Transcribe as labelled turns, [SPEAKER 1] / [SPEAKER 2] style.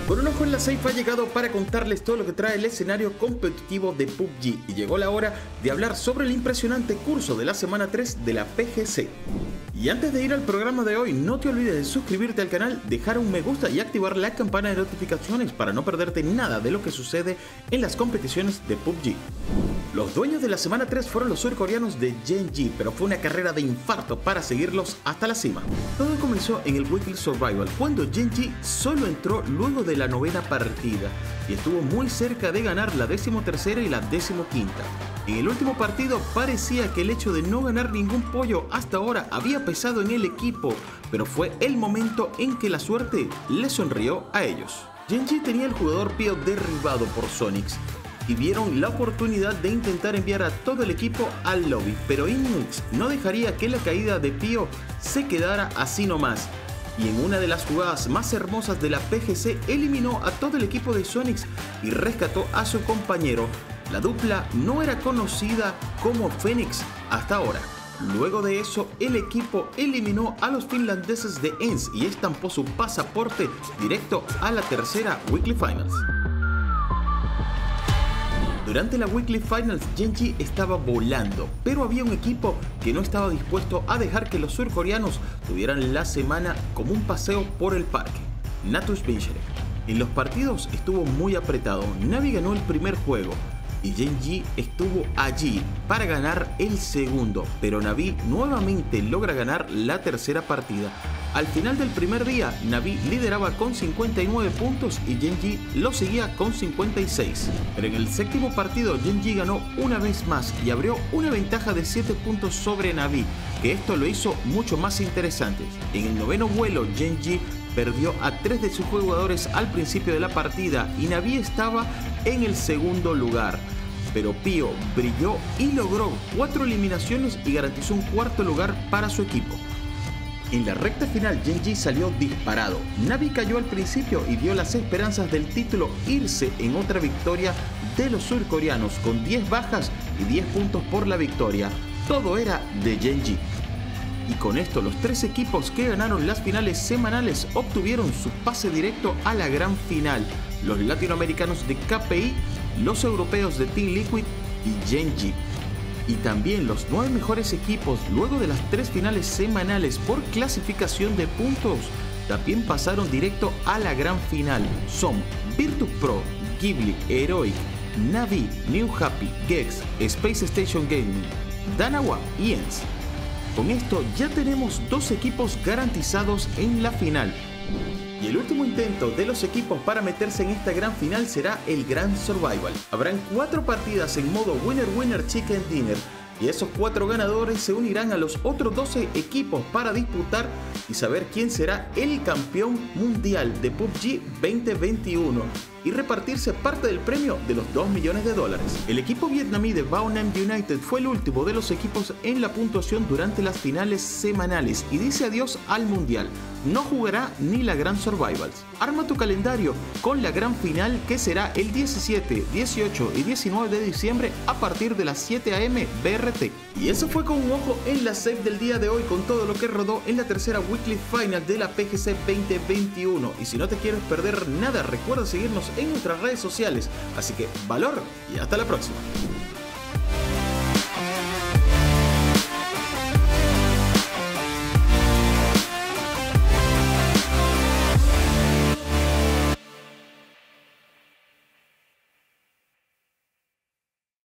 [SPEAKER 1] Con un ojo en la safe ha llegado para contarles todo lo que trae el escenario competitivo de PUBG y llegó la hora de hablar sobre el impresionante curso de la semana 3 de la PGC. Y antes de ir al programa de hoy, no te olvides de suscribirte al canal, dejar un me gusta y activar la campana de notificaciones para no perderte nada de lo que sucede en las competiciones de PUBG. Los dueños de la semana 3 fueron los surcoreanos de Gen G, pero fue una carrera de infarto para seguirlos hasta la cima. Todo comenzó en el Weekly Survival, cuando Gen G solo entró luego de la 9ª partida y estuvo muy cerca de ganar la 13ª y la 15ª. En el último partido parecía que el hecho de no ganar ningún pollo hasta ahora había pesado en el equipo, pero fue el momento en que la suerte les sonrió a ellos. Gen G tenía el jugador Pio derribado por Sonix y vieron la oportunidad de intentar enviar a todo el equipo al lobby, pero Innix no dejaría que la caída de Pio se quedara así nomás, y en una de las jugadas más hermosas de la PGC eliminó a todo el equipo de Sonix y rescató a su compañero. La dupla no era conocida como Phoenix hasta ahora. Luego de eso, el equipo eliminó a los finlandeses de ENCE y estampó su pasaporte directo a la tercera Weekly Finals. Durante la Weekly Finals, Gen G estaba volando, pero había un equipo que no estaba dispuesto a dejar que los surcoreanos tuvieran la semana como un paseo por el parque. Natus-Vincere. En los partidos estuvo muy apretado. Navi ganó el primer juego y Gen G estuvo allí para ganar el segundo, pero Navi nuevamente logra ganar la tercera partida. Al final del primer día, Navi lideraba con 59 puntos y Gen G lo seguía con 56. Pero en el séptimo partido, Gen G ganó una vez más y abrió una ventaja de 7 puntos sobre Navi, que esto lo hizo mucho más interesante. En el noveno vuelo, Gen G perdió a 3 de sus jugadores al principio de la partida y Navi estaba en el segundo lugar. Pero Pio brilló y logró 4 eliminaciones y garantizó un cuarto lugar para su equipo. En la recta final, Gen G salió disparado. Navi cayó al principio y vio las esperanzas del título irse en otra victoria de los surcoreanos con 10 bajas y 10 puntos por la victoria. Todo era de Gen G. Y con esto, los 3 equipos que ganaron las finales semanales obtuvieron su pase directo a la gran final. Los latinoamericanos de KPI, los europeos de Team Liquid y Gen G. Y también los 9 mejores equipos luego de las 3 finales semanales por clasificación de puntos también pasaron directo a la gran final. Son Virtus.pro, Ghibli, Heroic, Navi, New Happy, Gex, Space Station Gaming, Danawa y ENCE. Con esto ya tenemos 2 equipos garantizados en la final. Y el último intento de los equipos para meterse en esta gran final será el Grand Survival. Habrán 4 partidas en modo Winner Winner Chicken Dinner y esos 4 ganadores se unirán a los otros 12 equipos para disputar y saber quién será el campeón mundial de PUBG 2021 y repartirse parte del premio de los $2 millones. El equipo vietnamí de Bao Nam United fue el último de los equipos en la puntuación durante las finales semanales y dice adiós al mundial. No jugará ni la Grand Survivals. Arma tu calendario con la gran final que será el 17, 18 y 19 de diciembre a partir de las 7 AM BRT. Y eso fue con un ojo en la safe del día de hoy con todo lo que rodó en la tercera Weekly Final de la PGC 2021. Y si no te quieres perder nada, recuerda seguirnos en nuestras redes sociales. Así que valor y hasta la próxima.